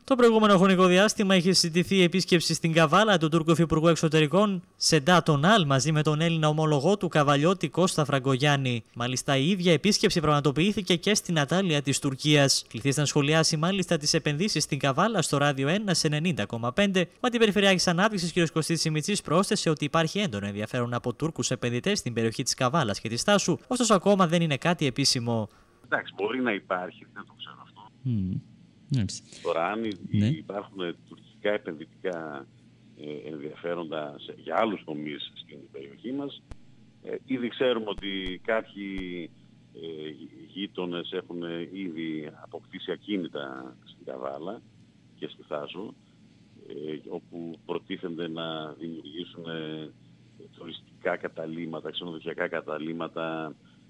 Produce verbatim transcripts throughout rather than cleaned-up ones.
Το προηγούμενο χρονικό διάστημα είχε συζητηθεί η επίσκεψη στην Καβάλα του Τούρκου Υφυπουργού Εξωτερικών Σεντάτ Ονάλ μαζί με τον Έλληνα ομολογό του Καβαλιώτη Κώστα Φραγκογιάννη. Μάλιστα, η ίδια επίσκεψη πραγματοποιήθηκε και στην Ατάλεια της Τουρκίας. Κληθείς να σχολιάσει μάλιστα τις επενδύσεις στην Καβάλα στο ράδιο ένα σε ενενήντα κόμμα πέντε. Ο Αντιπεριφερειάρχης Ανάπτυξης κ. Κωστής Σιμιτσής πρόσθεσε ότι υπάρχει έντονο ενδιαφέρον από Τούρκους επενδυτές στην περιοχή της Καβάλας και της Τάσου, ωστόσο ακόμα δεν είναι κάτι επίσημο. Εντάξει, μπορεί να υπάρχει, δεν το ξέρω αυτό. Mm. Yes. Τώρα, αν ναι. υπάρχουν τουρκικά επενδυτικά ε, ενδιαφέροντα σε, για άλλους τομείς στην περιοχή μας, ε, ήδη ξέρουμε ότι κάποιοι ε, γείτονες έχουν ήδη αποκτήσει ακίνητα στην Καβάλα και στη Θάσο, ε, όπου προτίθενται να δημιουργήσουν ε, τουριστικά καταλύματα, ξενοδοχειακά καταλύματα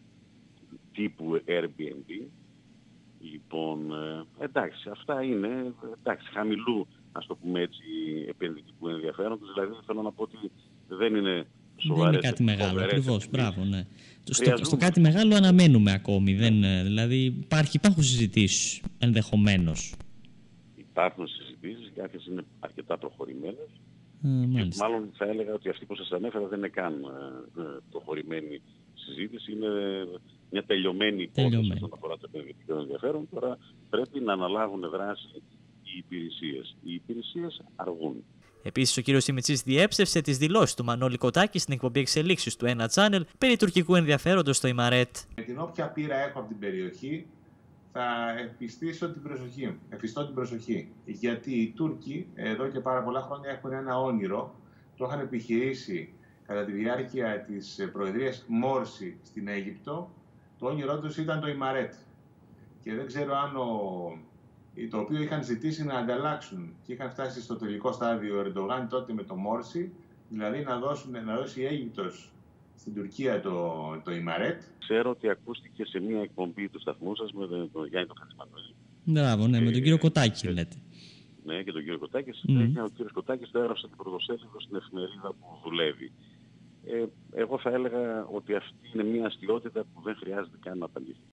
τύπου Airbnb. Λοιπόν, εντάξει, αυτά είναι εντάξει, χαμηλού, ας το πούμε έτσι, επενδυτικού ενδιαφέροντος. Δηλαδή θέλω να πω ότι δεν είναι σοβαρές. Δεν είναι κάτι μεγάλο, ακριβώς, μπράβο, ναι. Στο, στο κάτι μεγάλο αναμένουμε ακόμη, δεν, δηλαδή υπάρχει, υπάρχουν συζητήσεις ενδεχομένως. Υπάρχουν συζητήσεις, κάποιες είναι αρκετά προχωρημένες. Ε, και μάλλον θα έλεγα ότι αυτή που σας ανέφερα δεν είναι καν ε, προχωρημένη συζήτηση, είναι μια τελειωμένη υπόθεση όσον αφορά το επενδυτικό ενδιαφέρον. Τώρα πρέπει να αναλάβουν δράση οι υπηρεσίες. Οι υπηρεσίες αργούν. Επίσης, ο κ. Σιμιτσής διέψευσε τις δηλώσεις του Μανώλη Κοτάκη στην εκπομπή Εξελίξεις του ένα Channel περί τουρκικού ενδιαφέροντος στο Ιμαρέτ. Με την όποια πείρα έχω από την περιοχή, θα επιστήσω την προσοχή, εφιστώ την προσοχή. Γιατί οι Τούρκοι εδώ και πάρα πολλά χρόνια έχουν ένα όνειρο, το είχαν επιχειρήσει κατά τη διάρκεια της προεδρίας Μόρση στην Αίγυπτο. Το όνειρό τους ήταν το Ιμαρέτ. Και δεν ξέρω αν ο... το οποίο είχαν ζητήσει να ανταλλάξουν και είχαν φτάσει στο τελικό στάδιο ο Ερντογάν τότε με το Μόρση, δηλαδή να, δώσουν, να δώσει η Αίγυπτος στην Τουρκία το, το Ιμαρέτ. Ξέρω ότι ακούστηκε σε μια εκπομπή του σταθμού σας με τον το Γιάννη τον Χατζημανουήλ. Μπράβο, ναι, ε, με τον κύριο Κοτάκη ε, λέτε. Ναι, και τον κύριο Κοτάκη. Mm. Και ο κύριος Κοτάκης το έγραψε την πρωτοσέλιδο στην εφημερίδα που δουλεύει. Ε, εγώ θα έλεγα ότι αυτή είναι μια αστιότητα που δεν χρειάζεται καν να απαντήσει.